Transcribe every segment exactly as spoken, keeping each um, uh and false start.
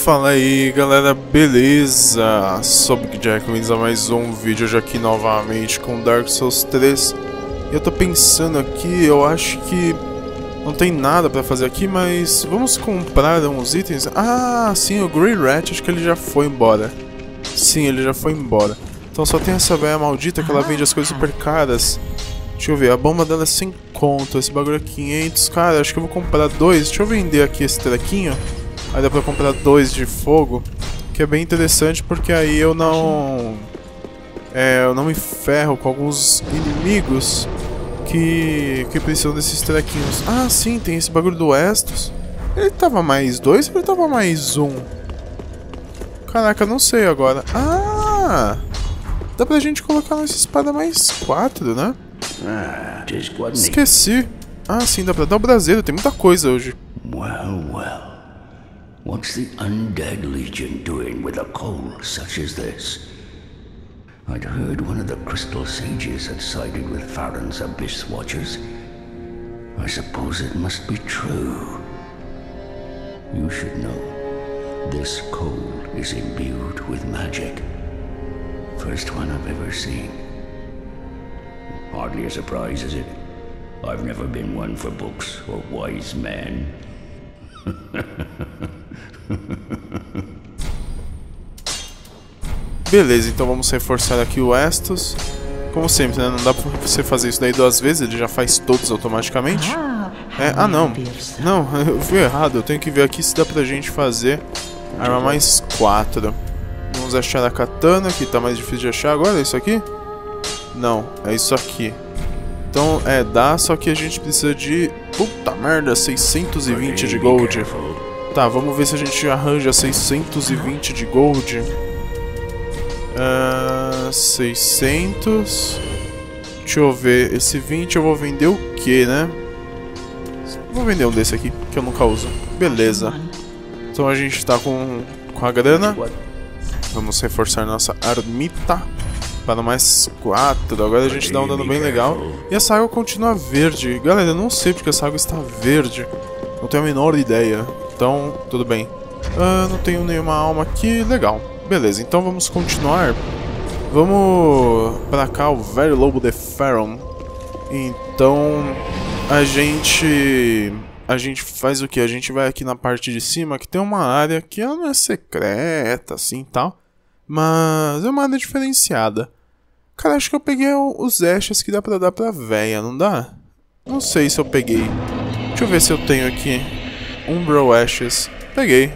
Fala aí galera, beleza? Sou o Big Jack, bem-vindos a mais um vídeo hoje aqui novamente com Dark Souls três. Eu tô pensando aqui, eu acho que não tem nada pra fazer aqui, mas vamos comprar uns itens. Ah, sim, o Grey Rat, acho que ele já foi embora. Sim, ele já foi embora. Então só tem essa velha maldita que ela vende as coisas super caras. Deixa eu ver, a bomba dela é sem conto, esse bagulho é quinhentos. Cara, acho que eu vou comprar dois. Deixa eu vender aqui esse trequinho. Aí dá pra comprar dois de fogo, que é bem interessante porque aí eu não... É, eu não me ferro com alguns inimigos que, que precisam desses trequinhos. Ah, sim, tem esse bagulho do Estus. Ele tava mais dois ou ele tava mais um? Caraca, não sei agora. Ah! Dá pra gente colocar nessa espada mais quatro, né? Esqueci. Ah, sim, dá pra dar o braseiro, tem muita coisa hoje. Well, well. What's the Undead Legion doing with a coal such as this? I'd heard one of the Crystal Sages had sided with Farron's Abyss Watchers. I suppose it must be true. You should know, this coal is imbued with magic. First one I've ever seen. Hardly a surprise, is it? I've never been one for books or wise men. Beleza, então vamos reforçar aqui o Estus. Como sempre, né? Não dá pra você fazer isso daí duas vezes, ele já faz todos automaticamente. É, ah não, não, eu vi errado, eu tenho que ver aqui se dá pra gente fazer arma mais quatro. Vamos achar a katana, que tá mais difícil de achar agora, é isso aqui? Não, é isso aqui. Então, é, dá, só que a gente precisa de... Puta merda, seiscentos e vinte de gold. Tá, vamos ver se a gente arranja seiscentos e vinte de gold. Uh, seiscentos. Deixa eu ver, esse vinte eu vou vender o que, né? Vou vender um desse aqui, que eu nunca uso. Beleza. Então a gente tá com, com a grana. Vamos reforçar nossa armita para mais quatro. Agora a gente dá um dano bem legal. E essa água continua verde. Galera, eu não sei porque essa água está verde. Não tenho a menor ideia. Então, tudo bem. Ah, não tenho nenhuma alma aqui. Legal. Beleza, então vamos continuar. Vamos pra cá, o velho lobo de Farron. Então, a gente... A gente faz o que? A gente vai aqui na parte de cima, que tem uma área que ela não é secreta, assim, tal. Mas é uma área diferenciada. Cara, acho que eu peguei os ashes que dá pra dar pra véia, não dá? Não sei se eu peguei. Deixa eu ver se eu tenho aqui. Umbral Ashes. Peguei.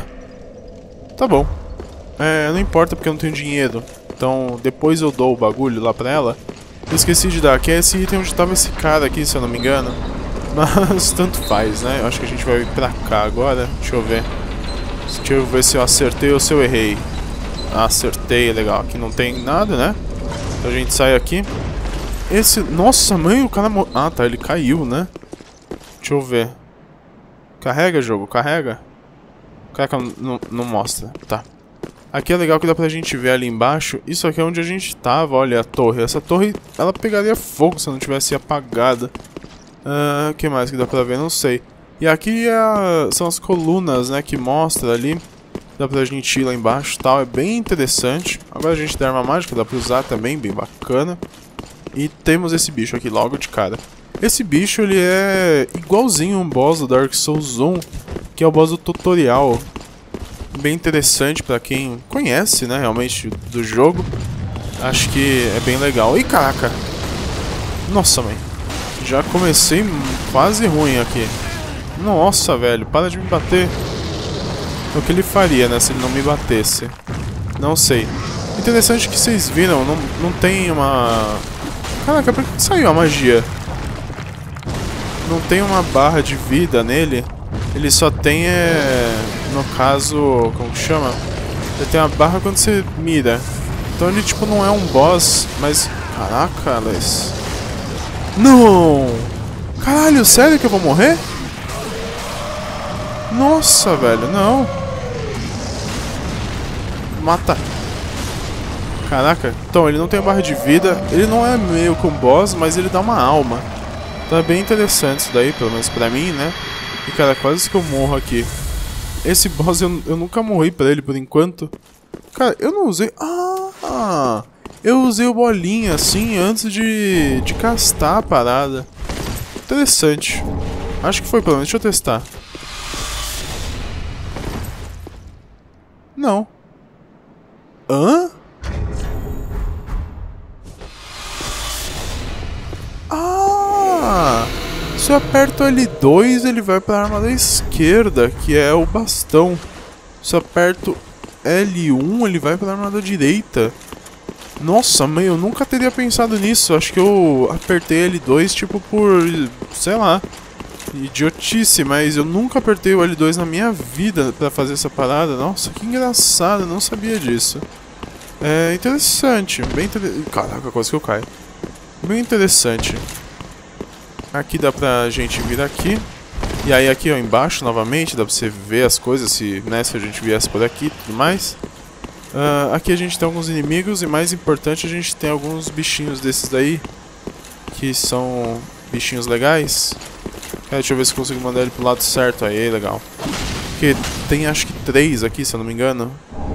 Tá bom. É, não importa porque eu não tenho dinheiro. Então, depois eu dou o bagulho lá pra ela. Eu esqueci de dar, que é esse item onde tava esse cara aqui, se eu não me engano. Mas tanto faz, né? Eu acho que a gente vai ir pra cá agora. Deixa eu ver. Deixa eu ver se eu acertei ou se eu errei. Ah, acertei, legal. Aqui não tem nada, né? Então a gente sai aqui. Esse... Nossa, mãe, o cara... Mo... Ah, tá, ele caiu, né? Deixa eu ver. Carrega, jogo, carrega. Caraca, não, não mostra. Tá. Aqui é legal que dá pra gente ver ali embaixo. Isso aqui é onde a gente tava, olha a torre. Essa torre, ela pegaria fogo se não tivesse apagada. O uh, que mais que dá pra ver? Não sei. E aqui é a... são as colunas, né, que mostra ali. Dá pra gente ir lá embaixo e tal, é bem interessante. Agora a gente tem arma mágica, dá pra usar também, bem bacana. E temos esse bicho aqui logo de cara. Esse bicho, ele é igualzinho um boss do Dark Souls um, que é o boss do tutorial. Bem interessante pra quem conhece, né, realmente, do jogo. Acho que é bem legal. Ih, caraca! Nossa, mãe. Já comecei quase ruim aqui. Nossa, velho, para de me bater. O que ele faria, né, se ele não me batesse? Não sei. Interessante que vocês viram, não, não tem uma... Caraca, por que saiu a magia? Não tem uma barra de vida nele. Ele só tem, é... no caso, como que chama? Ele tem uma barra quando você mira. Então ele, tipo, não é um boss, mas... Caraca, Alex. Não! Caralho, sério que eu vou morrer? Nossa, velho, não. Mata. Caraca, então ele não tem barra de vida. Ele não é meio com boss, mas ele dá uma alma. Então é bem interessante isso daí, pelo menos pra mim, né? E cara, quase que eu morro aqui. esse boss eu, eu nunca morri pra ele por enquanto. Cara, eu não usei... Ah! Eu usei o bolinha assim antes de, de castar a parada. Interessante. Acho que foi pelo menos. Deixa eu testar. Não. Hã? Ah! Se eu aperto L dois, ele vai para a arma da esquerda, que é o bastão. Se eu aperto L um, ele vai para a arma da direita. Nossa, mãe, eu nunca teria pensado nisso. Acho que eu apertei L dois, tipo, por... sei lá... idiotice, mas eu nunca apertei o L dois na minha vida pra fazer essa parada. Nossa, que engraçado, eu não sabia disso. É interessante, bem interessante. Caraca, quase que eu caio. Bem interessante. Aqui dá pra gente vir aqui. E aí aqui ó, embaixo novamente, dá pra você ver as coisas, se, né, se a gente viesse por aqui e tudo mais. Uh, aqui a gente tem alguns inimigos e mais importante, a gente tem alguns bichinhos desses daí. Que são bichinhos legais. É, deixa eu ver se eu consigo mandar ele pro lado certo. Aí, legal. Porque tem acho que três aqui, se eu não me engano.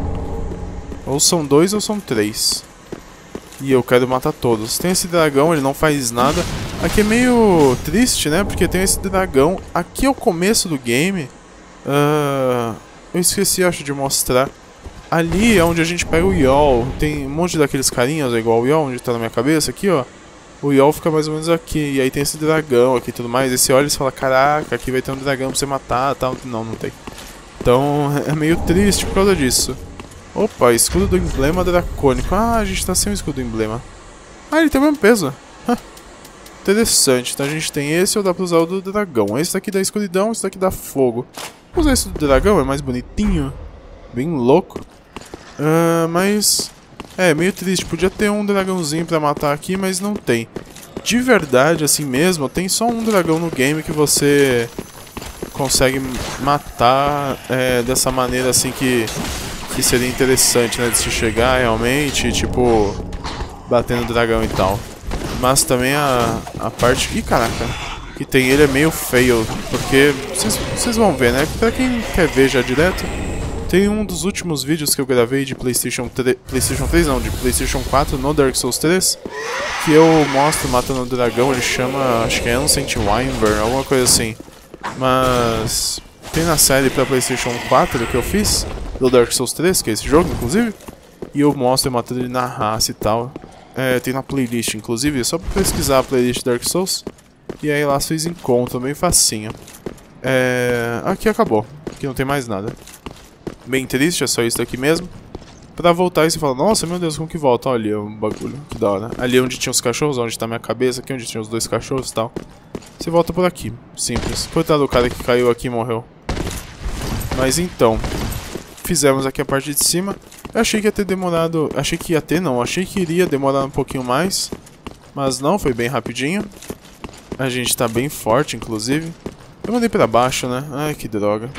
Ou são dois ou são três. E eu quero matar todos. Tem esse dragão, ele não faz nada. Aqui é meio triste, né? Porque tem esse dragão. Aqui é o começo do game. Uh, eu esqueci, acho, de mostrar. Ali é onde a gente pega o Yol. Tem um monte daqueles carinhas, é igual o Yol, onde tá na minha cabeça. Aqui, ó. O Yol fica mais ou menos aqui, e aí tem esse dragão aqui e tudo mais. E você olha e fala, caraca, aqui vai ter um dragão pra você matar e tal. Não, não tem. Então é meio triste por causa disso. Opa, escudo do emblema dracônico. Ah, a gente tá sem o escudo do emblema. Ah, ele tem o mesmo peso. Interessante. Então a gente tem esse ou dá pra usar o do dragão. Esse daqui dá escuridão, esse daqui dá fogo. Vou usar esse do dragão, é mais bonitinho. Bem louco. Uh, mas... é, meio triste. Podia ter um dragãozinho pra matar aqui, mas não tem. De verdade, assim mesmo, tem só um dragão no game que você consegue matar é, dessa maneira assim que, que seria interessante, né? De se chegar realmente, tipo, batendo o dragão e tal. Mas também a, a parte... ih, caraca. Que tem ele é meio fail, porque vocês vão ver, né? Pra quem quer ver já direto... tem um dos últimos vídeos que eu gravei de PlayStation três, PlayStation três não, de PlayStation quatro no Dark Souls três, que eu mostro matando o dragão, ele chama, acho que é Ancient Wyvern, alguma coisa assim. Mas tem na série pra PlayStation quatro que eu fiz, do Dark Souls três, que é esse jogo, inclusive, e eu mostro eu matando ele na raça e tal. É, tem na playlist, inclusive, é só pra pesquisar a playlist Dark Souls, e aí lá vocês encontram, bem facinho. É, aqui acabou, aqui não tem mais nada. Bem triste, é só isso daqui mesmo. Pra voltar e você fala, nossa, meu Deus, como que volta? Olha ali, é um bagulho, que da hora. Ali onde tinha os cachorros, onde tá minha cabeça, aqui onde tinha os dois cachorros e tal. Você volta por aqui, simples. Coitado do cara que caiu aqui e morreu. Mas então, fizemos aqui a parte de cima. Eu achei que ia ter demorado, achei que ia ter não, achei que iria demorar um pouquinho mais. Mas não, foi bem rapidinho. A gente tá bem forte, inclusive. Eu mandei pra baixo, né? Ai, que droga.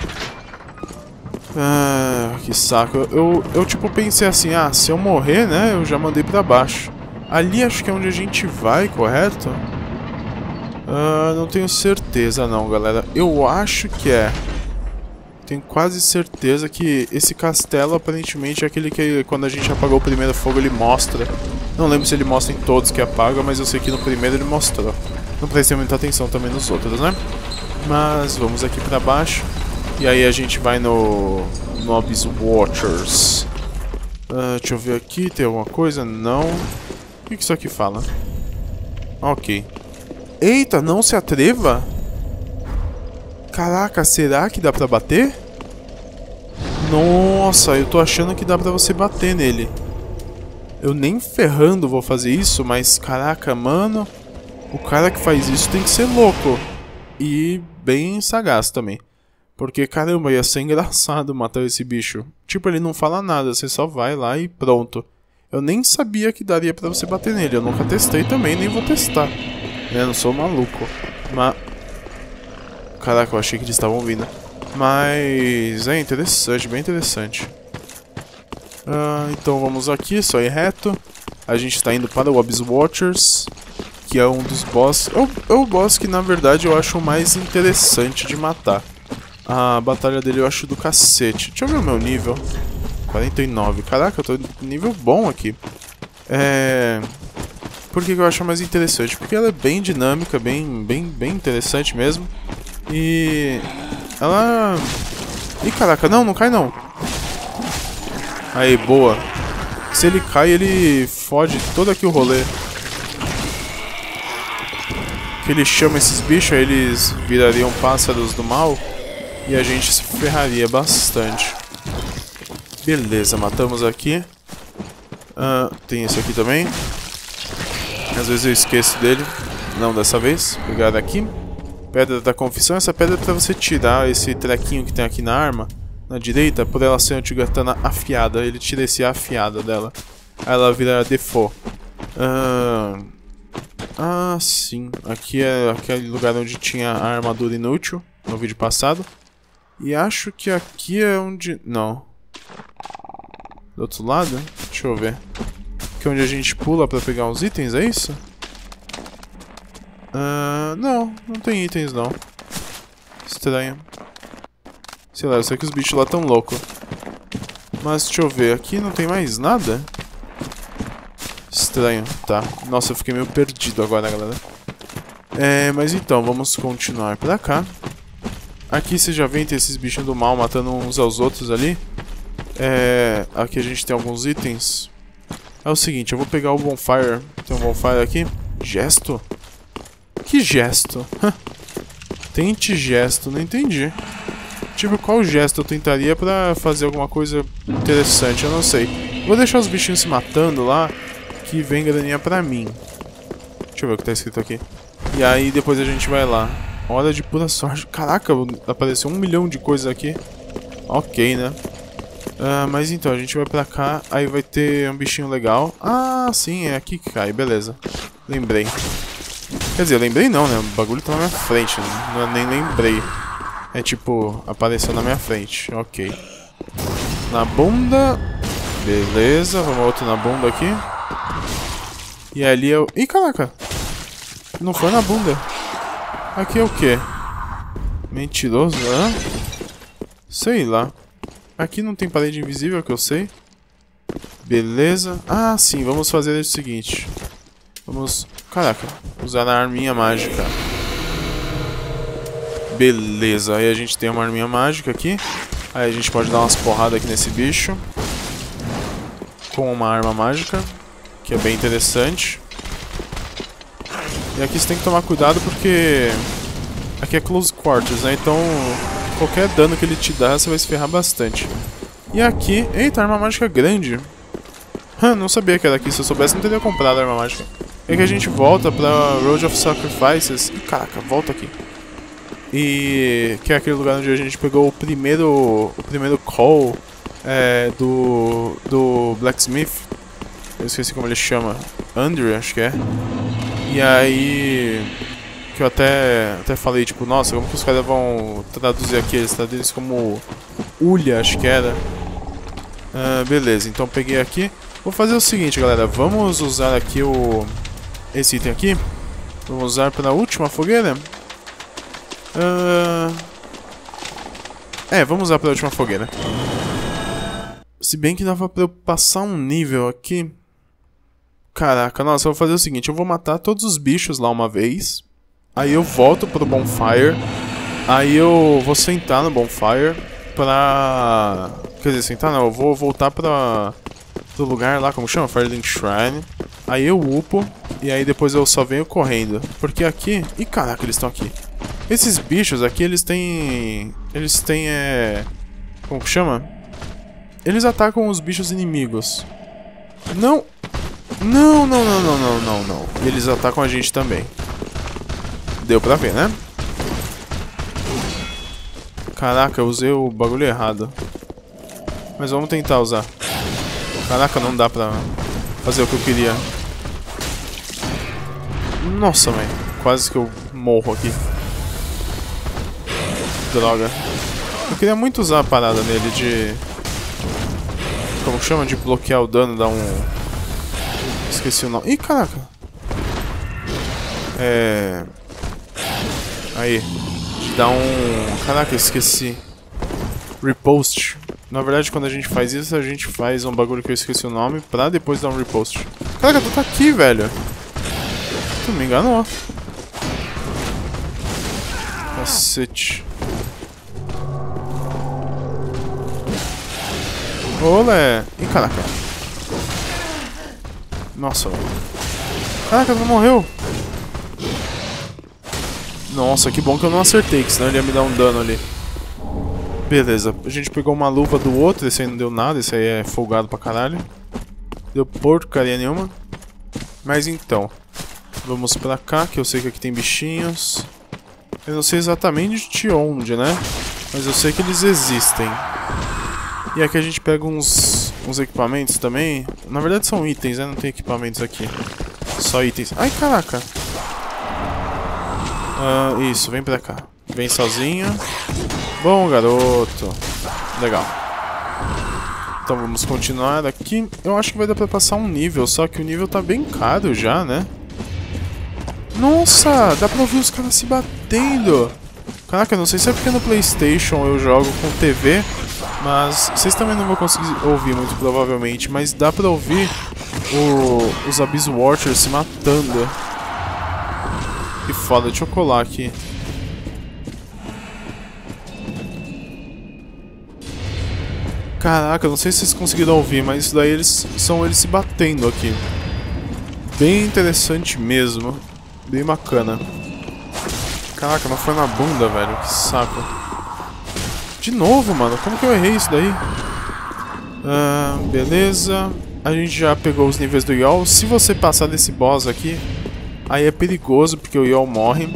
Ah, que saco. Eu, eu tipo pensei assim, ah, se eu morrer, né, eu já mandei pra baixo. Ali acho que é onde a gente vai, correto? Ah, não tenho certeza não, galera. Eu acho que é. Tenho quase certeza que esse castelo aparentemente é aquele que quando a gente apagou o primeiro fogo ele mostra. Não lembro se ele mostra em todos que apaga, mas eu sei que no primeiro ele mostrou. Não prestei muita atenção também nos outros, né? Mas vamos aqui pra baixo. E aí a gente vai no... no Abyss Watchers. Uh, deixa eu ver aqui, tem alguma coisa? Não. O que, que isso aqui fala? Ok. Eita, não se atreva? Caraca, será que dá pra bater? Nossa, eu tô achando que dá pra você bater nele. Eu nem ferrando vou fazer isso, mas caraca, mano. O cara que faz isso tem que ser louco. E bem sagaz também. Porque, caramba, ia ser engraçado matar esse bicho. Tipo, ele não fala nada, você só vai lá e pronto. Eu nem sabia que daria pra você bater nele. Eu nunca testei também, nem vou testar. Eu não sou maluco. Mas... caraca, eu achei que eles estavam vindo. Mas... é interessante, bem interessante. Ah, então vamos aqui, só ir reto. A gente tá indo para o Abyss Watchers, que é um dos boss... É o, é o boss que, na verdade, eu acho o mais interessante de matar. A batalha dele eu acho do cacete. Deixa eu ver o meu nível. quarenta e nove. Caraca, eu tô nível bom aqui. É... Por que que eu acho mais interessante? Porque ela é bem dinâmica, bem, bem, bem interessante mesmo. E... ela... Ih, caraca, não, não cai não. Aí, boa. Se ele cai, ele fode todo aqui o rolê. Que ele chama esses bichos, aí eles virariam pássaros do mal. E a gente se ferraria bastante. Beleza, matamos aqui. Ah, tem esse aqui também. Às vezes eu esqueço dele. Não dessa vez. Pegar aqui. Pedra da confissão. Essa pedra é pra você tirar esse trequinho que tem aqui na arma. Na direita, por ela ser uma tigatana afiada. Ele tira esse afiada dela. Aí ela vira default. Ah, ah, sim. Aqui é aquele lugar onde tinha a armadura inútil. No vídeo passado. E acho que aqui é onde... Não. Do outro lado? Deixa eu ver. Aqui é onde a gente pula pra pegar uns itens, é isso? Uh, não, não tem itens não. Estranho. Sei lá, eu sei que os bichos lá tão loucos. Mas deixa eu ver, aqui não tem mais nada? Estranho, tá. Nossa, eu fiquei meio perdido agora, galera. É, mas então, vamos continuar pra cá. Aqui você já vê, tem esses bichos do mal matando uns aos outros ali. É, aqui a gente tem alguns itens. É o seguinte, eu vou pegar o bonfire. Tem um bonfire aqui. Gesto? Que gesto? Tente gesto, não entendi. Tipo, qual gesto eu tentaria pra fazer alguma coisa interessante? Eu não sei. Vou deixar os bichinhos se matando lá, que vem graninha pra mim. Deixa eu ver o que tá escrito aqui. E aí depois a gente vai lá. Hora de pura sorte. Caraca, apareceu um milhão de coisas aqui. Ok, né? Uh, mas então, a gente vai pra cá. Aí vai ter um bichinho legal. Ah, sim, é aqui que cai, beleza. Lembrei. Quer dizer, eu lembrei não, né? O bagulho tá na minha frente, né? Não, nem lembrei. É tipo, apareceu na minha frente. Ok. Na bunda. Beleza, vamos outro na bunda aqui. E ali eu... Ih, caraca! Não foi na bunda. Aqui é o quê? Mentiroso, hã? Sei lá. Aqui não tem parede invisível, que eu sei. Beleza. Ah, sim, vamos fazer o seguinte. Vamos... Caraca, usar a arminha mágica. Beleza, aí a gente tem uma arminha mágica aqui. Aí a gente pode dar umas porradas aqui nesse bicho. Com uma arma mágica. Que é bem interessante. E aqui você tem que tomar cuidado porque... Aqui é close quarters, né? Então... Qualquer dano que ele te dá, você vai se ferrar bastante. E aqui... Eita, arma mágica grande. Não sabia que era aqui. Se eu soubesse, não teria comprado a arma mágica. É que a gente volta pra Road of Sacrifices. Ih, caraca, volta aqui. E... Que é aquele lugar onde a gente pegou o primeiro... O primeiro call... É... Do... Do Blacksmith. Eu esqueci como ele chama. Andrew, acho que é. E aí... Que eu até, até falei, tipo, nossa, como que os caras vão traduzir aqui? Eles traduzem isso como Ulha, acho que era. Ah, beleza, então peguei aqui. Vou fazer o seguinte, galera. Vamos usar aqui o... Esse item aqui. Vamos usar para a última fogueira. Ah, é, vamos usar para a última fogueira. Se bem que dava pra eu passar um nível aqui. Caraca, nossa, eu vou fazer o seguinte. Eu vou matar todos os bichos lá uma vez. Aí eu volto pro bonfire. Aí eu vou sentar no bonfire pra... Quer dizer, sentar não, eu vou voltar pra... Pro lugar lá, como chama? Firelink Shrine. Aí eu upo. E aí depois eu só venho correndo. Porque aqui... Ih, caraca, eles estão aqui. Esses bichos aqui, eles têm... Eles têm, é... Como que chama? Eles atacam os bichos inimigos. Não... Não, não, não, não, não, não, não. Eles atacam a gente também. Deu pra ver, né? Caraca, eu usei o bagulho errado. Mas vamos tentar usar. Caraca, não dá pra fazer o que eu queria. Nossa, mãe. Quase que eu morro aqui. Droga. Eu queria muito usar a parada nele de... Como chama? De bloquear o dano, dar um... Esqueci o nome. Ih, caraca. É... Aí. dá um... Caraca, eu esqueci. Repost. Na verdade, quando a gente faz isso, a gente faz um bagulho que eu esqueci o nome pra depois dar um repost. Caraca, tu tá aqui, velho. Tu me enganou. Cacete. Olé. Ih, caraca. Nossa, velho. Caraca, não morreu. Nossa, que bom que eu não acertei, que senão ele ia me dar um dano ali. Beleza, a gente pegou uma luva do outro, esse aí não deu nada, esse aí é folgado pra caralho. Deu porcaria nenhuma. Mas então, vamos pra cá, que eu sei que aqui tem bichinhos. Eu não sei exatamente de onde, né? Mas eu sei que eles existem. E aqui a gente pega uns, uns equipamentos também. Na verdade são itens, né? Não tem equipamentos aqui. Só itens. Ai, caraca. Ah, isso, vem pra cá. Vem sozinho. Bom, garoto. Legal. Então vamos continuar aqui. Eu acho que vai dar pra passar um nível, só que o nível tá bem caro já, né? Nossa, dá pra ouvir os caras se batendo. Caraca, não sei se é porque no PlayStation eu jogo com T V, mas vocês também não vão conseguir ouvir muito provavelmente, mas dá pra ouvir o, os Abyss Watchers se matando. Que foda, deixa eu colar aqui. Caraca, não sei se vocês conseguiram ouvir, mas isso daí eles, são eles se batendo aqui. Bem interessante mesmo. Bem bacana. Caraca, não foi na bunda, velho. Que saco. De novo, mano. Como que eu errei isso daí? Ah, beleza. A gente já pegou os níveis do Yol. Se você passar desse boss aqui, aí é perigoso, porque o Yol morre.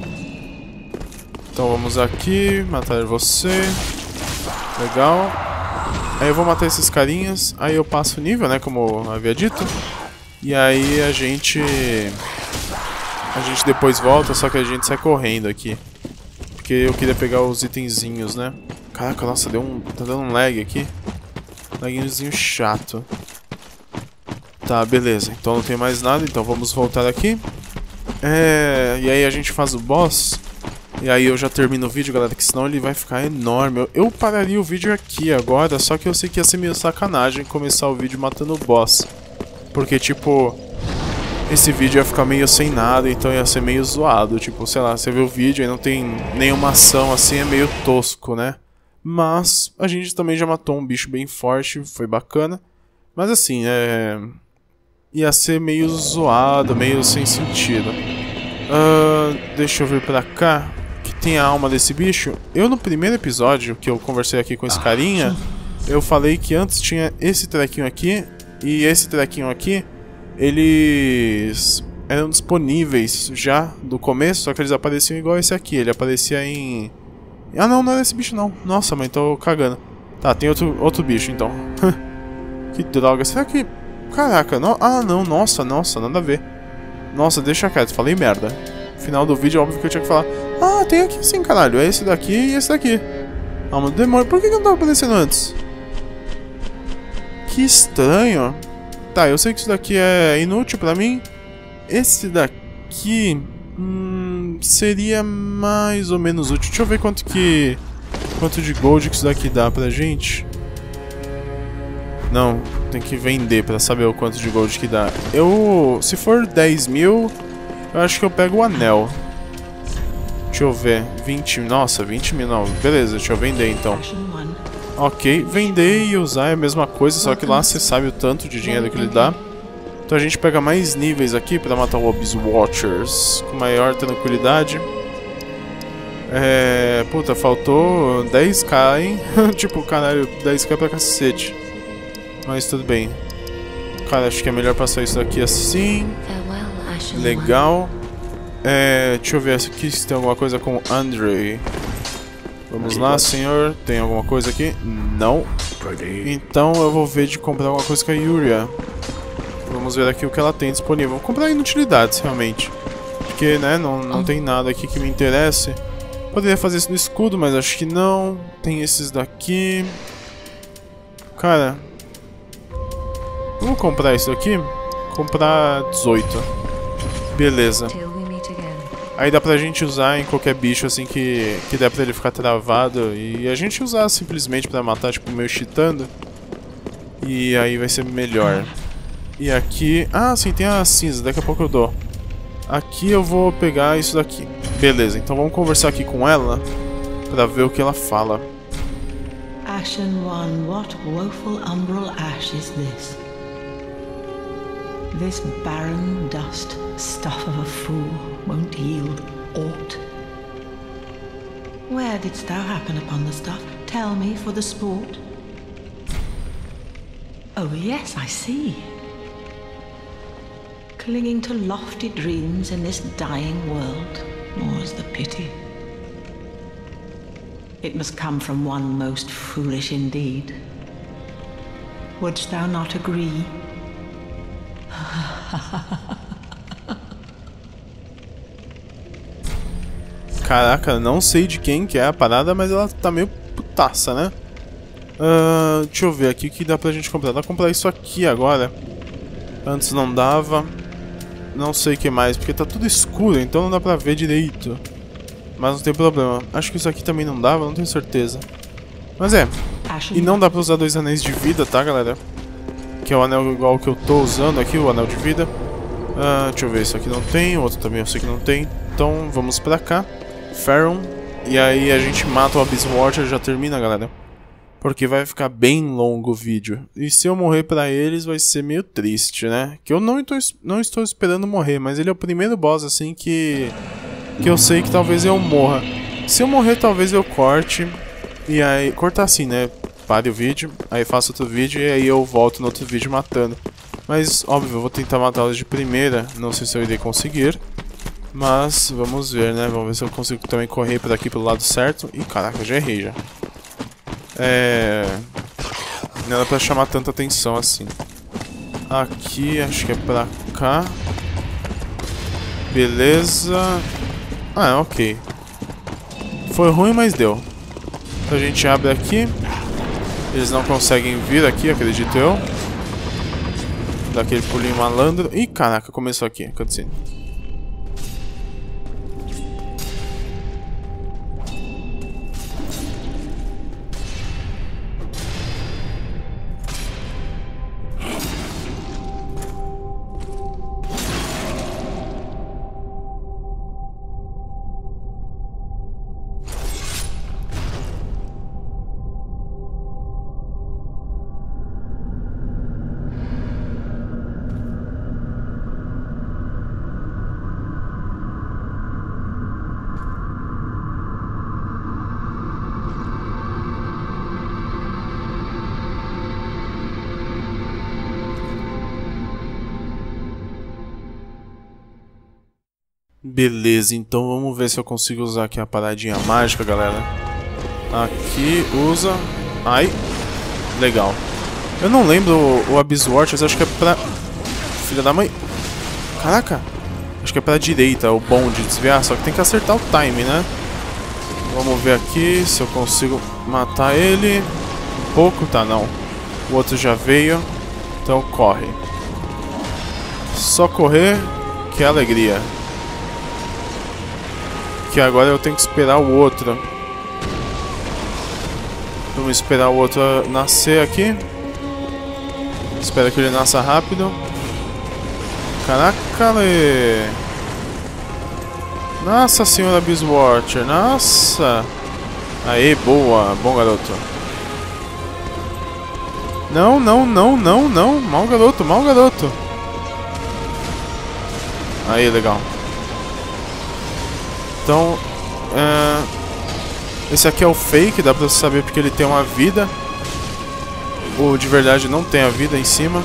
Então vamos aqui. Matar você. Legal. Aí eu vou matar esses carinhas. Aí eu passo o nível, né? Como eu havia dito. E aí a gente... A gente depois volta, só que a gente sai correndo aqui. Porque eu queria pegar os itenzinhos, né? Caraca, nossa, deu um, tá dando um lag aqui. Lagzinho chato. Tá, beleza. Então não tem mais nada, então vamos voltar aqui. É... E aí a gente faz o boss. E aí eu já termino o vídeo, galera, que senão ele vai ficar enorme. Eu, eu pararia o vídeo aqui agora, só que eu sei que ia ser meio sacanagem começar o vídeo matando o boss. Porque, tipo... Esse vídeo ia ficar meio sem nada, então ia ser meio zoado. Tipo, sei lá, você vê o vídeo e não tem nenhuma ação assim, é meio tosco, né? Mas a gente também já matou um bicho bem forte, foi bacana. Mas assim, é... ia ser meio zoado, meio sem sentido. Uh, deixa eu vir pra cá, que tem a alma desse bicho. Eu no primeiro episódio, que eu conversei aqui com esse carinha, eu falei que antes tinha esse trequinho aqui e esse trequinho aqui. Eles eram disponíveis já do começo, só que eles apareciam igual esse aqui. Ele aparecia em... Ah não, não era esse bicho não. Nossa, mãe, tô cagando. Tá, tem outro, outro bicho então. Que droga, será que... Caraca, não... Ah não, nossa, nossa, nada a ver. Nossa, deixa quieto, falei merda. Final do vídeo, óbvio que eu tinha que falar. Ah, tem aqui sim, caralho, é esse daqui e esse daqui. Ah, mas demora, por que que não tava aparecendo antes? Que estranho. Tá, eu sei que isso daqui é inútil pra mim. Esse daqui... Hum, seria mais ou menos útil. Deixa eu ver quanto que... Quanto de gold que isso daqui dá pra gente. Não, tem que vender pra saber o quanto de gold que dá. Eu... Se for dez mil, eu acho que eu pego o anel. Deixa eu ver. vinte... Nossa, vinte mil não. Beleza, deixa eu vender então. Ok, vender e usar é a mesma coisa, só que lá você sabe o tanto de dinheiro que ele dá. Então a gente pega mais níveis aqui pra matar o Abyss Watchers com maior tranquilidade. É... Puta, faltou dez k, hein? Tipo, caralho, dez k pra cacete. Mas tudo bem. Cara, acho que é melhor passar isso aqui assim. Legal. É... Deixa eu ver aqui se tem alguma coisa com Andre. Vamos lá, senhor. Tem alguma coisa aqui? Não. Então eu vou ver de comprar alguma coisa com a Yuria. Vamos ver aqui o que ela tem disponível. Vou comprar inutilidades, realmente. Porque, né, não, não tem nada aqui que me interesse. Poderia fazer isso no escudo, mas acho que não. Tem esses daqui. Cara... Vamos comprar isso aqui? Comprar dezoito. Beleza. Aí dá pra gente usar em qualquer bicho assim que, que der pra ele ficar travado. E a gente usar simplesmente pra matar, tipo, meio cheatando. E aí vai ser melhor. E aqui... Ah, sim, tem a cinza, daqui a pouco eu dou. Aqui eu vou pegar isso daqui. Beleza, então vamos conversar aqui com ela pra ver o que ela fala. Ashen One, what woeful umbral ash is this? This barren dust, stuff of a fool, won't yield aught. Where didst thou happen upon the stuff? Tell me for the sport. Oh yes, I see. Clinging to lofty dreams in this dying world, more's the pity. It must come from one most foolish indeed. Wouldst thou not agree? Caraca, não sei de quem que é a parada, mas ela tá meio putaça, né? Uh, deixa eu ver aqui o que dá pra gente comprar. Dá pra comprar isso aqui agora. Antes não dava. Não sei o que mais, porque tá tudo escuro, então não dá pra ver direito. Mas não tem problema. Acho que isso aqui também não dava, não tenho certeza. Mas é. E não dá pra usar dois anéis de vida, tá, galera? Que é o anel igual que eu tô usando aqui, o anel de vida. Uh, deixa eu ver, isso aqui não tem, o outro também eu sei que não tem. Então vamos pra cá. Faron. E aí a gente mata o Abyss Watcher, já termina, galera. Porque vai ficar bem longo o vídeo. E se eu morrer pra eles vai ser meio triste, né? Que eu não estou, não estou esperando morrer, mas ele é o primeiro boss assim que... Que eu sei que talvez eu morra. Se eu morrer talvez eu corte. E aí... Cortar assim, né? Pare o vídeo, aí faço outro vídeo e aí eu volto no outro vídeo matando. Mas, óbvio, eu vou tentar matá-los de primeira. Não sei se eu irei conseguir. Mas, vamos ver, né? Vamos ver se eu consigo também correr por aqui pelo lado certo. Ih, caraca, já errei já. É... Não era pra chamar tanta atenção assim. Aqui, acho que é pra cá. Beleza. Ah, ok. Foi ruim, mas deu. Então a gente abre aqui. Eles não conseguem vir aqui, acredito eu. Dá aquele pulinho malandro. Ih, caraca, começou aqui, cutscene. Beleza, então vamos ver se eu consigo usar aqui a paradinha mágica, galera. Aqui, usa. Ai, legal. Eu não lembro o, o Abyss Watchers, acho que é pra... Filha da mãe. Caraca. Acho que é pra direita, o bom de desviar, só que tem que acertar o time, né? Vamos ver aqui se eu consigo matar ele. Um pouco, tá, não. O outro já veio, então corre. Só correr, que alegria. Que agora eu tenho que esperar o outro. Vamos esperar o outro nascer aqui. Espero que ele nasça rápido. Caraca, le... Nossa senhora Abyss Watcher, nossa. Aê, boa, bom garoto. Não, não, não, não, não. Mal garoto, mal garoto. Aí, legal. Então, é... esse aqui é o fake, dá pra você saber porque ele tem uma vida. O de verdade não tem a vida em cima.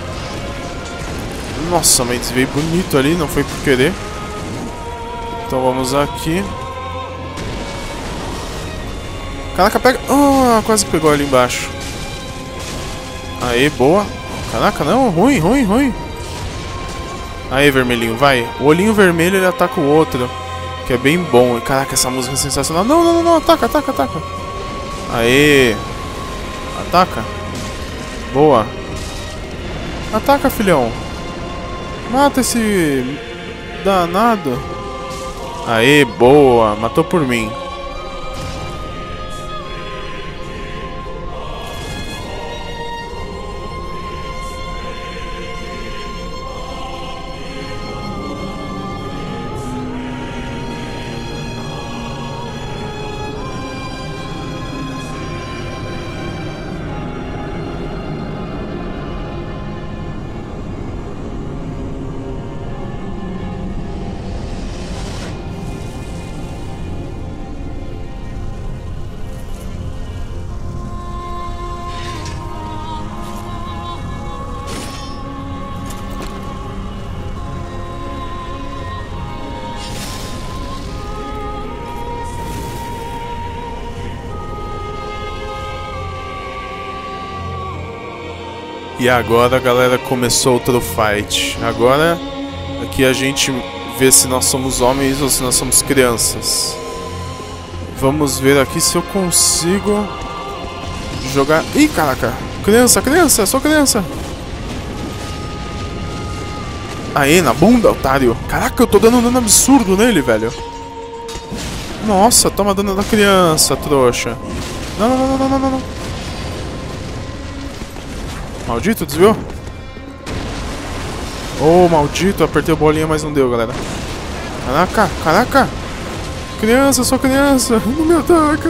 Nossa, mas desviei bonito ali, não foi por querer. Então vamos aqui. Caraca, pega... Oh, quase pegou ali embaixo. Aê, boa. Caraca, não, ruim, ruim, ruim. Aê, vermelhinho, vai. O olhinho vermelho ele ataca o outro. Que é bem bom. Caraca, essa música é sensacional. Não, não, não, não. Ataca, ataca, ataca. Aê. Ataca. Boa. Ataca, filhão. Mata esse danado. Aê, boa. Matou por mim. E agora, galera, começou outro fight. Agora, aqui a gente vê se nós somos homens ou se nós somos crianças. Vamos ver aqui se eu consigo jogar... Ih, caraca! Criança, criança, sou criança! Aê, na bunda, otário! Caraca, eu tô dando um dano absurdo nele, velho! Nossa, toma dano da criança, trouxa! Não, não, não, não, não, não, não! Maldito, desviou? Oh, maldito, apertei a bolinha, mas não deu, galera. Caraca, caraca! Criança, sou criança! Não me ataca!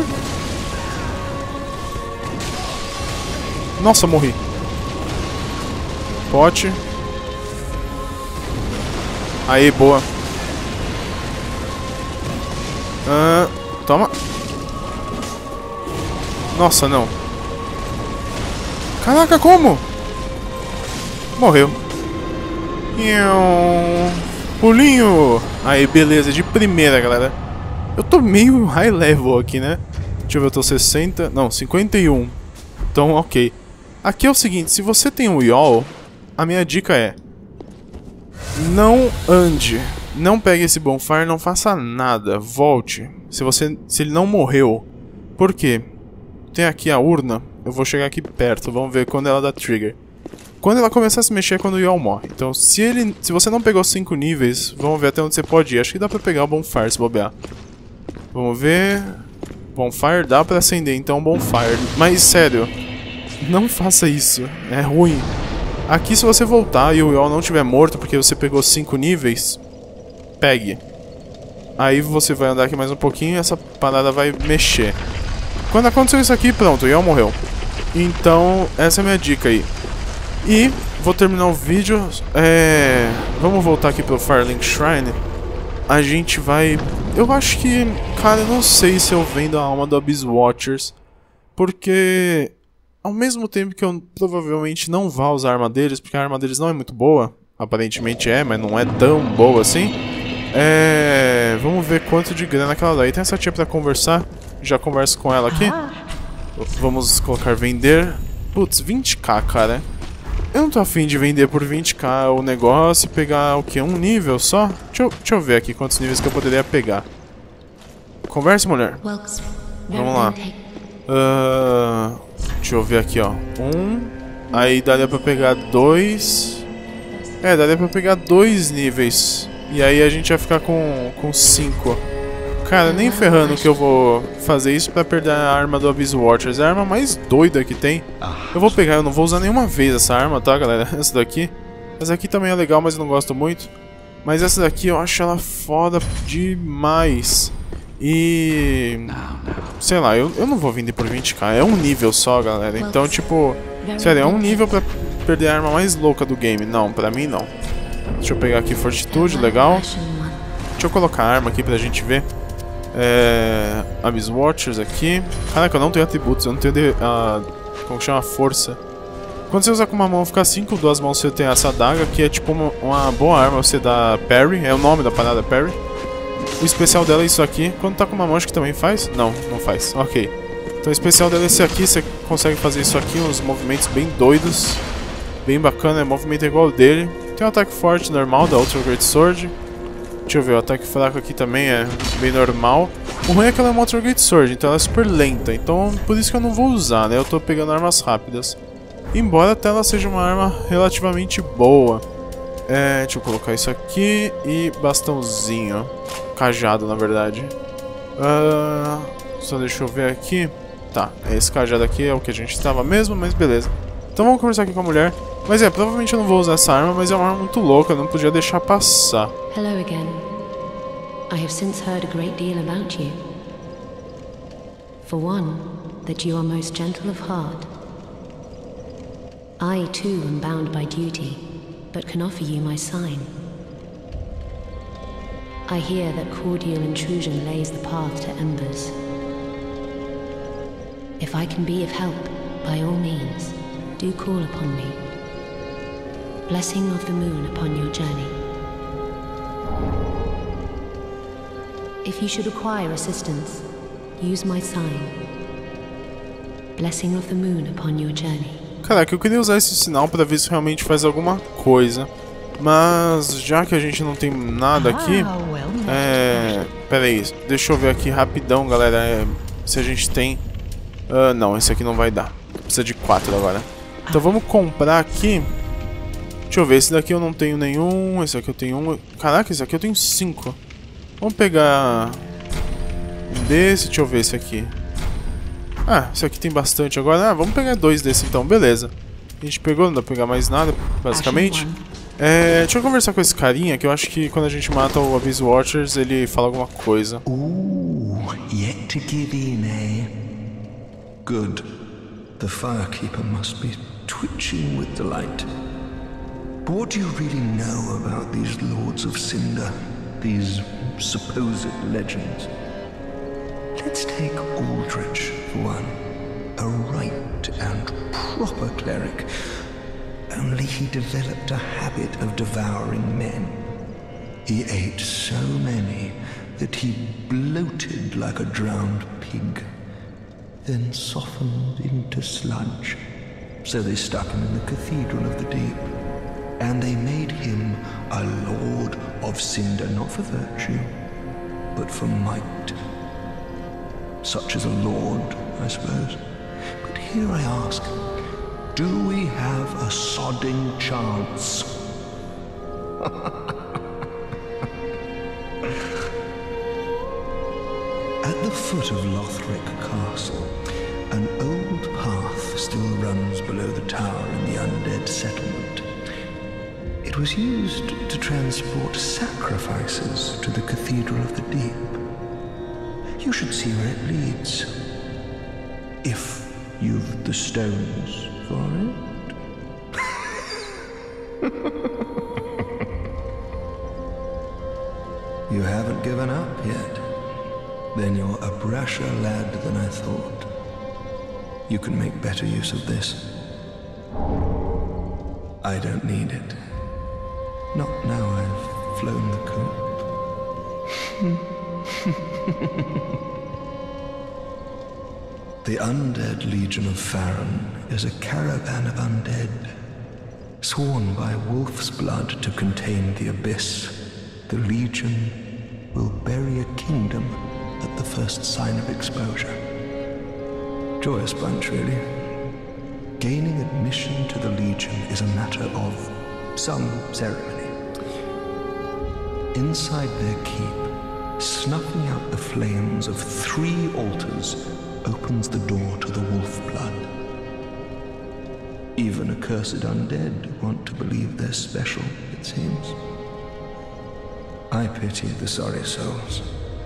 Nossa, morri. Pote. Aí, boa. Ah, toma. Nossa, não. Caraca, como? Morreu. Pulinho. Aí, beleza, de primeira, galera. Eu tô meio high level aqui, né? Deixa eu ver, eu tô sessenta... Não, cinquenta e um. Então, ok. Aqui é o seguinte, se você tem um Yaw, a minha dica é... Não ande. Não pegue esse bonfire, não faça nada. Volte. Se, você, se ele não morreu. Por quê? Tem aqui a urna. Eu vou chegar aqui perto, vamos ver quando ela dá trigger. Quando ela começar a se mexer é quando o Yaw morre. Então se ele, se você não pegou cinco níveis, vamos ver até onde você pode ir. Acho que dá pra pegar o Bonfire se bobear. Vamos ver... Bonfire dá pra acender, então Bonfire. Mas sério, não faça isso, é ruim. Aqui se você voltar e o Yaw não estiver morto porque você pegou cinco níveis, pegue. Aí você vai andar aqui mais um pouquinho e essa parada vai mexer. Quando aconteceu isso aqui, pronto, o Yaw morreu. Então, essa é a minha dica aí. E vou terminar o vídeo. É... Vamos voltar aqui pro Firelink Shrine. A gente vai... Eu acho que... Cara, eu não sei se eu vendo a alma do Abyss Watchers. Porque... Ao mesmo tempo que eu provavelmente não vá usar a arma deles, porque a arma deles não é muito boa. Aparentemente é, mas não é tão boa assim. É... Vamos ver quanto de grana que ela dá. E tem essa tia pra conversar. Já converso com ela aqui. Vamos colocar vender. Putz, vinte k, cara. Eu não tô afim de vender por vinte k o negócio e pegar o que? Um nível só? Deixa eu, deixa eu ver aqui quantos níveis que eu poderia pegar. Converse, mulher. Vamos lá. Uh, deixa eu ver aqui, ó. Um. Aí daria pra pegar dois. É, daria pra pegar dois níveis. E aí a gente vai ficar com, com cinco. Cara, nem ferrando que eu vou fazer isso pra perder a arma do Abyss Watchers. É a arma mais doida que tem. Eu vou pegar, eu não vou usar nenhuma vez essa arma, tá, galera? Essa daqui. Essa aqui também é legal, mas eu não gosto muito. Mas essa daqui eu acho ela foda demais. E... sei lá, eu, eu não vou vender por vinte k. É um nível só, galera. Então, tipo... sério, é um nível pra perder a arma mais louca do game. Não, pra mim não. Deixa eu pegar aqui Fortitude, legal. Deixa eu colocar a arma aqui pra gente ver. É... Abyss Watchers aqui. Caraca, eu não tenho atributos, eu não tenho de, uh, como que chama? Força. Quando você usa com uma mão, fica assim, com duas mãos você tem essa adaga, que é tipo uma, uma boa arma, você dá parry, é o nome da parada, parry. O especial dela é isso aqui. Quando tá com uma mão, acho que também faz? Não, não faz, ok. Então o especial dela é esse aqui, você consegue fazer isso aqui, uns movimentos bem doidos. Bem bacana, o movimento é igual ao dele. Tem um ataque forte normal da Ultra Great Sword. Deixa eu ver, o ataque fraco aqui também é bem normal. O ruim é que ela é uma Ultra Great Sword, então ela é super lenta. Então por isso que eu não vou usar, né? Eu tô pegando armas rápidas. Embora até ela seja uma arma relativamente boa. É, deixa eu colocar isso aqui e bastãozinho. cajado, na verdade. Uh, só deixa eu ver aqui. Tá, esse cajado aqui é o que a gente estava mesmo, mas beleza. Então vamos conversar aqui com a mulher. Mas é, provavelmente eu não vou usar essa arma, mas é uma arma muito louca, eu não podia deixar passar. Hello again. I have since heard a great deal about you. For one, that you are most gentle of heart. I too am bound by duty, but can offer you my sign. I hear that cordial intrusion lays the path to embers. If I can be of help, by all means, do call upon me. Blessing of the moon upon your journey. If you should require assistance, use my sign. Blessing of the moon upon your journey. Caraca, eu queria usar esse sinal pra ver se realmente faz alguma coisa. Mas já que a gente não tem nada aqui... É... Pera aí, deixa eu ver aqui rapidão, galera. É... Se a gente tem... Uh, não, esse aqui não vai dar. Precisa de quatro agora. Então vamos comprar aqui. Deixa eu ver, esse daqui eu não tenho nenhum. Esse aqui eu tenho um. Caraca, esse aqui eu tenho cinco. Vamos pegar um desse, deixa eu ver esse aqui. Ah, esse aqui tem bastante agora. Ah, vamos pegar dois desse então, beleza. A gente pegou, não dá pra pegar mais nada, basicamente. É, deixa eu conversar com esse carinha, que eu acho que quando a gente mata o Abyss Watchers, ele fala alguma coisa. Ooh, yet to give in, eh? Good. The Firekeeper must be twitching with delight. But what do you really know about these Lords of Cinder? These supposed legends? Let's take Aldrich, for one. A right and proper cleric. Only he developed a habit of devouring men. He ate so many that he bloated like a drowned pig, then softened into sludge. So they stuck him in the Cathedral of the Deep. And they made him a Lord of Cinder, not for virtue, but for might. Such as a lord, I suppose. But here I ask, do we have a sodding chance? At the foot of Lothric Castle, an old path still runs below the tower in the undead settlement. It was used to transport sacrifices to the Cathedral of the Deep. You should see where it leads, if you've the stones for it. You haven't given up yet? Then you're a brasher lad than I thought. You can make better use of this. I don't need it. Not now I've flown the coop. The Undead Legion of Farron is a caravan of undead, sworn by wolf's blood to contain the abyss. The Legion will bury a kingdom at the first sign of exposure. Joyous bunch, really. Gaining admission to the Legion is a matter of some ceremony. Inside their keep, snuffing out the flames of three altars opens the door to the wolf blood. Even accursed undead want to believe they're special, it seems. I pity the sorry souls.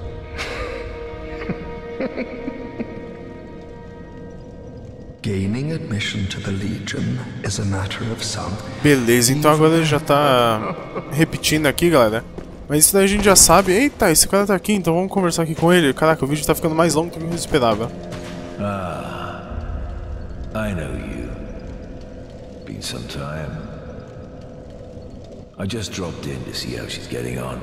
Gaining admission to the Legion is a matter of some. Beleza, então agora ele já tá repetindo aqui, galera. Mas isso daí a gente já sabe. Eita, esse cara tá aqui, então vamos conversar aqui com ele. Caraca, o vídeo tá ficando mais longo do que eu esperava. Ah, I know you. Been some time. I just dropped in to see how she's getting on.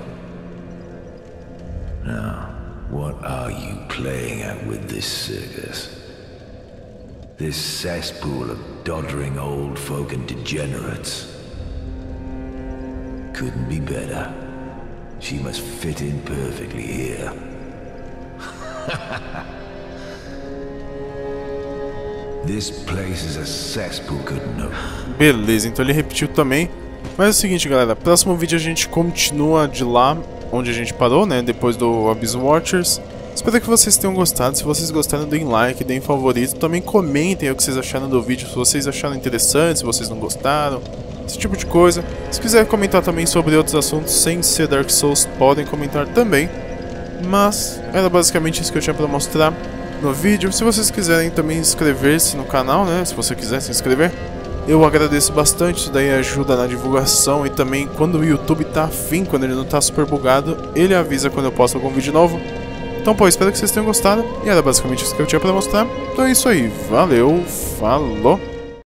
Now, what are you playing at with this circus? This cesspool of doddering old folk and degenerates? Couldn't be better. She must fit in perfectly here. This place is a cesspool, couldn't know. Beleza, então ele repetiu também. Mas é o seguinte, galera, próximo vídeo a gente continua de lá onde a gente parou, né? Depois do Abyss Watchers. Espero que vocês tenham gostado. Se vocês gostaram, deem like, deem favorito. Também comentem o que vocês acharam do vídeo. Se vocês acharam interessante, se vocês não gostaram. Esse tipo de coisa. Se quiser comentar também sobre outros assuntos sem ser Dark Souls, podem comentar também. Mas era basicamente isso que eu tinha para mostrar no vídeo. Se vocês quiserem também inscrever-se no canal, né? Se você quiser se inscrever, eu agradeço bastante. Isso daí ajuda na divulgação. E também quando o YouTube tá afim, quando ele não tá super bugado, ele avisa quando eu posto algum vídeo novo. Então, pô, espero que vocês tenham gostado. E era basicamente isso que eu tinha pra mostrar. Então é isso aí. Valeu, falou!